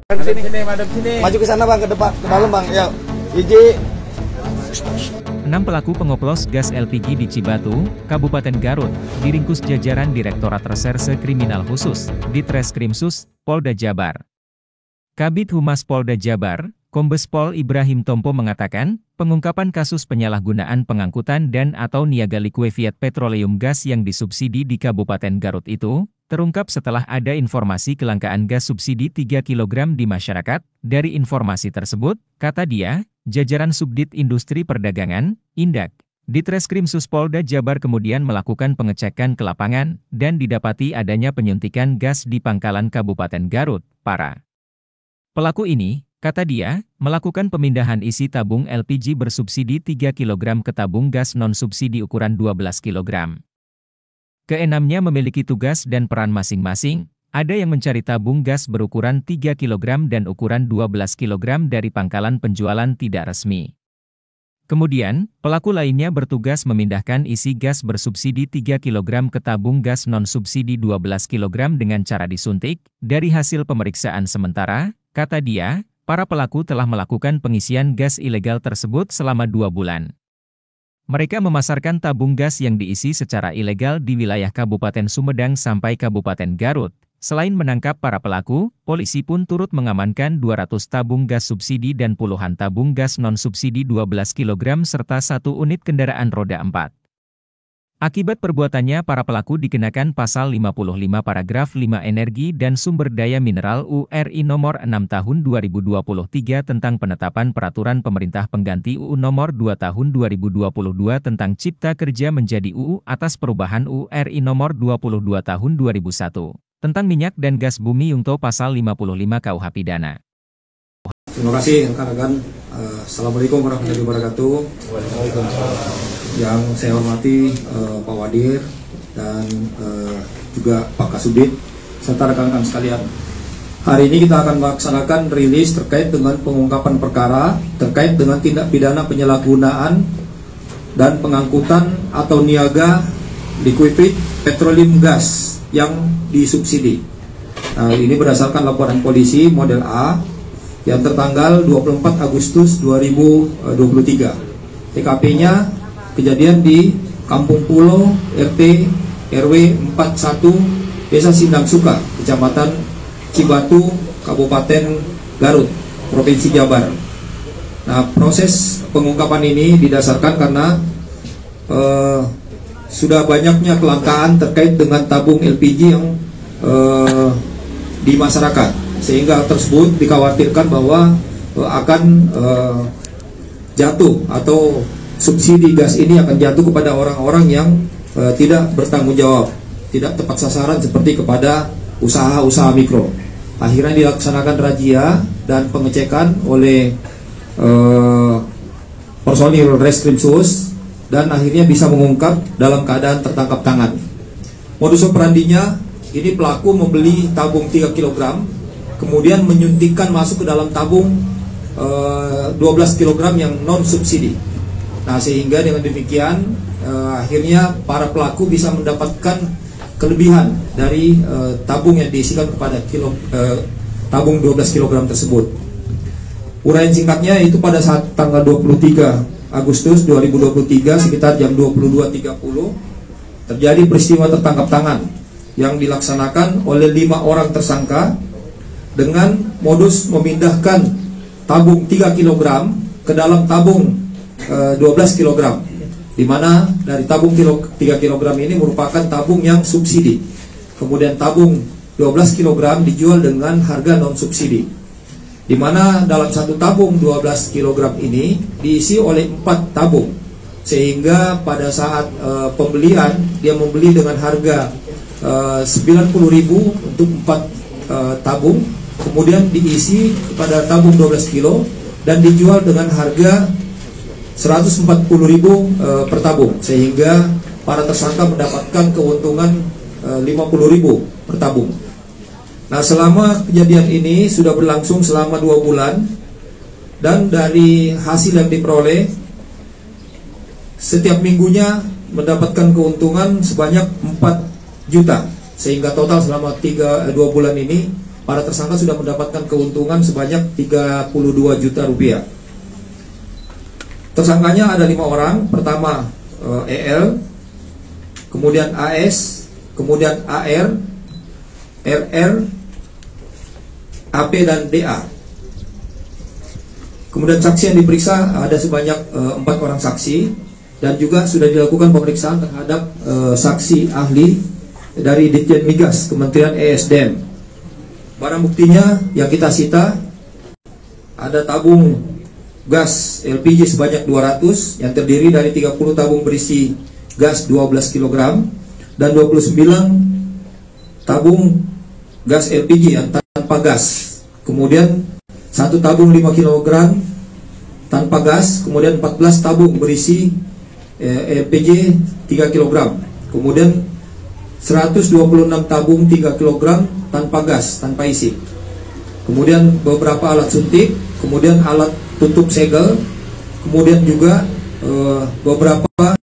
Madep sini. Maju ke sana bang, ke depan, ke dalam bang. Ya, Iji. 6 pelaku pengoplos gas LPG di Cibatu, Kabupaten Garut, diringkus jajaran Direktorat Reserse Kriminal Khusus, Ditreskrimsus, Polda Jabar. Kabid Humas Polda Jabar, Kombes Pol Ibrahim Tompo mengatakan, pengungkapan kasus penyalahgunaan pengangkutan dan atau niaga likuifiat petroleum gas yang disubsidi di Kabupaten Garut itu, terungkap setelah ada informasi kelangkaan gas subsidi 3 kg di masyarakat. Dari informasi tersebut, kata dia, jajaran Subdit Industri Perdagangan, Indak, Ditreskrimsus Polda Jabar kemudian melakukan pengecekan ke lapangan, dan didapati adanya penyuntikan gas di pangkalan Kabupaten Garut. Para pelaku ini, kata dia, melakukan pemindahan isi tabung LPG bersubsidi 3 kg ke tabung gas non-subsidi ukuran 12 kg. Keenamnya memiliki tugas dan peran masing-masing, ada yang mencari tabung gas berukuran 3 kg dan ukuran 12 kg dari pangkalan penjualan tidak resmi. Kemudian, pelaku lainnya bertugas memindahkan isi gas bersubsidi 3 kg ke tabung gas non-subsidi 12 kg dengan cara disuntik. Dari hasil pemeriksaan sementara, kata dia, para pelaku telah melakukan pengisian gas ilegal tersebut selama 2 bulan. Mereka memasarkan tabung gas yang diisi secara ilegal di wilayah Kabupaten Sumedang sampai Kabupaten Garut. Selain menangkap para pelaku, polisi pun turut mengamankan 200 tabung gas subsidi dan puluhan tabung gas non-subsidi 12 kg serta 1 unit kendaraan roda 4. Akibat perbuatannya para pelaku dikenakan pasal 55 paragraf 5 Energi dan Sumber Daya Mineral URI nomor 6 tahun 2023 tentang penetapan peraturan pemerintah pengganti UU nomor 2 tahun 2022 tentang Cipta Kerja menjadi UU atas perubahan URI nomor 22 tahun 2001 tentang minyak dan gas bumi Yungto pasal 55 KUH Pidana. Terima kasih rekan-rekan. Assalamualaikum warahmatullahi wabarakatuh. Yang saya hormati Pak Wadir dan juga Pak Kasubdit serta rekan-rekan sekalian. Hari ini kita akan melaksanakan rilis terkait dengan pengungkapan perkara terkait dengan tindak pidana penyalahgunaan dan pengangkutan atau niaga liquefied petroleum gas yang disubsidi. Ini berdasarkan laporan polisi model A yang tertanggal 24 Agustus 2023. TKP-nya kejadian di Kampung Pulo, RT RW 41, Desa Sindang Suka, Kecamatan Cibatu, Kabupaten Garut, Provinsi Jabar. Nah, proses pengungkapan ini didasarkan karena sudah banyaknya kelangkaan terkait dengan tabung LPG yang di masyarakat, sehingga tersebut dikhawatirkan bahwa akan jatuh atau subsidi gas ini akan jatuh kepada orang-orang yang tidak bertanggung jawab, tidak tepat sasaran seperti kepada usaha-usaha mikro. Akhirnya dilaksanakan razia dan pengecekan oleh personil Reskrimsus dan akhirnya bisa mengungkap dalam keadaan tertangkap tangan. Modus operandinya, ini pelaku membeli tabung 3 kg, kemudian menyuntikkan masuk ke dalam tabung 12 kg yang non-subsidi. Nah, sehingga dengan demikian akhirnya para pelaku bisa mendapatkan kelebihan dari tabung yang diisikan kepada tabung 12 kg tersebut. Uraian singkatnya itu pada saat tanggal 23 Agustus 2023 sekitar jam 22.30 terjadi peristiwa tertangkap tangan yang dilaksanakan oleh 5 orang tersangka dengan modus memindahkan tabung 3 kg ke dalam tabung 12 kg, di mana dari tabung 3 kg ini merupakan tabung yang subsidi. Kemudian tabung 12 kg dijual dengan harga non subsidi, di mana dalam satu tabung 12 kg ini diisi oleh 4 tabung, sehingga pada saat pembelian dia membeli dengan harga 90.000 untuk 4 tabung, kemudian diisi pada tabung 12 kilo dan dijual dengan harga 140.000 per tabung, sehingga para tersangka mendapatkan keuntungan 50.000 per tabung. Nah, selama kejadian ini sudah berlangsung selama 2 bulan, dan dari hasil yang diperoleh setiap minggunya mendapatkan keuntungan sebanyak 4 juta, sehingga total selama 2 bulan ini para tersangka sudah mendapatkan keuntungan sebanyak 32 juta rupiah. Tersangkanya ada 5 orang. Pertama EL, kemudian AS, kemudian AR, RR, AP dan DA. Kemudian saksi yang diperiksa ada sebanyak 4 orang saksi, dan juga sudah dilakukan pemeriksaan terhadap saksi ahli dari Ditjen Migas Kementerian ESDM. Barang buktinya yang kita sita ada tabung gas LPG sebanyak 200 yang terdiri dari 30 tabung berisi gas 12 kg dan 29 tabung gas LPG yang tanpa gas. Kemudian 1 tabung 5 kg tanpa gas, kemudian 14 tabung berisi LPG 3 kg. Kemudian 126 tabung 3 kg tanpa gas, tanpa isi. Kemudian beberapa alat suntik, kemudian alat tutup segel, kemudian juga beberapa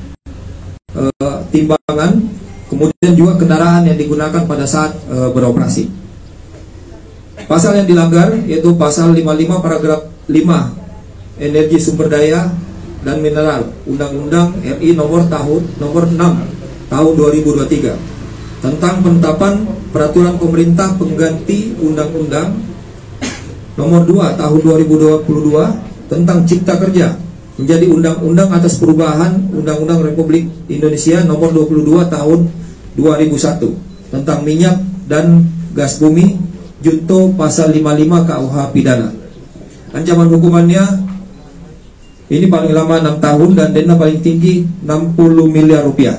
timbangan, kemudian juga kendaraan yang digunakan pada saat beroperasi. Pasal yang dilanggar yaitu pasal 55 paragraf 5 energi sumber daya dan mineral Undang-Undang RI nomor 6 tahun 2023 tentang penetapan peraturan pemerintah pengganti Undang-Undang nomor 2 tahun 2022 tentang Cipta Kerja menjadi undang-undang atas perubahan Undang-Undang Republik Indonesia nomor 22 tahun 2001 tentang minyak dan gas bumi junto pasal 55 KUH pidana. Ancaman hukumannya ini paling lama 6 tahun dan denda paling tinggi 60 miliar rupiah.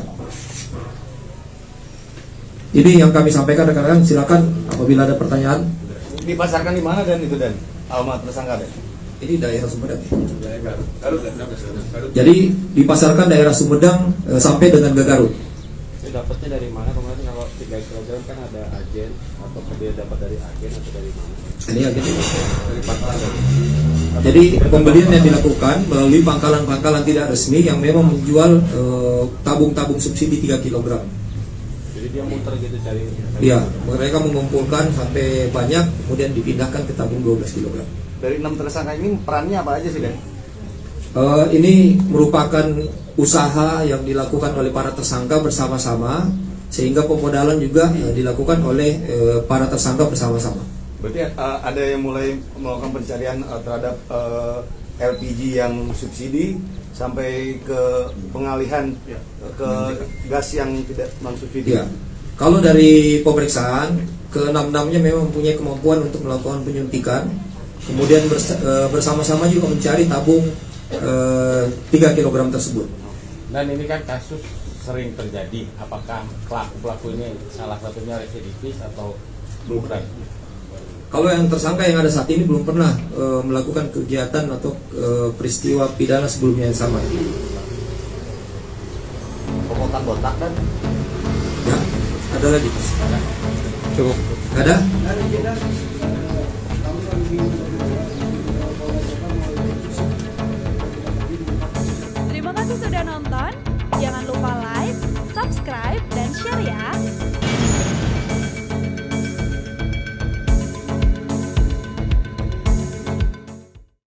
Ini yang kami sampaikan rekan-rekan, silakan apabila ada pertanyaan. Dipasarkan di mana dan itu dan alamat tersangka dan? Ini daerah Sumedang. Jadi dipasarkan daerah Sumedang sampai dengan Garut. Dapatnya dari mana kemarin? Kalau 3 kg kan ada agen, atau dia dapat dari agen atau dari mana? Ini agen Dari pangkalan. Jadi pembelian yang dilakukan melalui pangkalan-pangkalan tidak resmi yang memang menjual tabung-tabung subsidi 3 kg. Jadi dia muter gitu cari. Iya, mereka mengumpulkan sampai banyak kemudian dipindahkan ke tabung 12 kg. Dari 6 tersangka ini perannya apa aja sih dan? Ini merupakan usaha yang dilakukan oleh para tersangka bersama-sama, sehingga pemodalan juga dilakukan oleh para tersangka bersama-sama. Berarti ada yang mulai melakukan pencarian terhadap LPG yang subsidi sampai ke pengalihan ke gas yang tidak non-subsidi. Ya. Kalau dari pemeriksaan, ke-6-6-nya memang mempunyai kemampuan untuk melakukan penyuntikan, kemudian bersama-sama juga mencari tabung 3 kg tersebut. Dan ini kan kasus sering terjadi. Apakah pelaku ini salah satunya residivis atau bukan? Kalau yang tersangka yang ada saat ini belum pernah melakukan kegiatan atau peristiwa pidana sebelumnya yang sama. Pemotongan botak dan? Ya, ada lagi. Cukup. Ada? Terima kasih sudah nonton. Jangan lupa like, subscribe, dan share ya.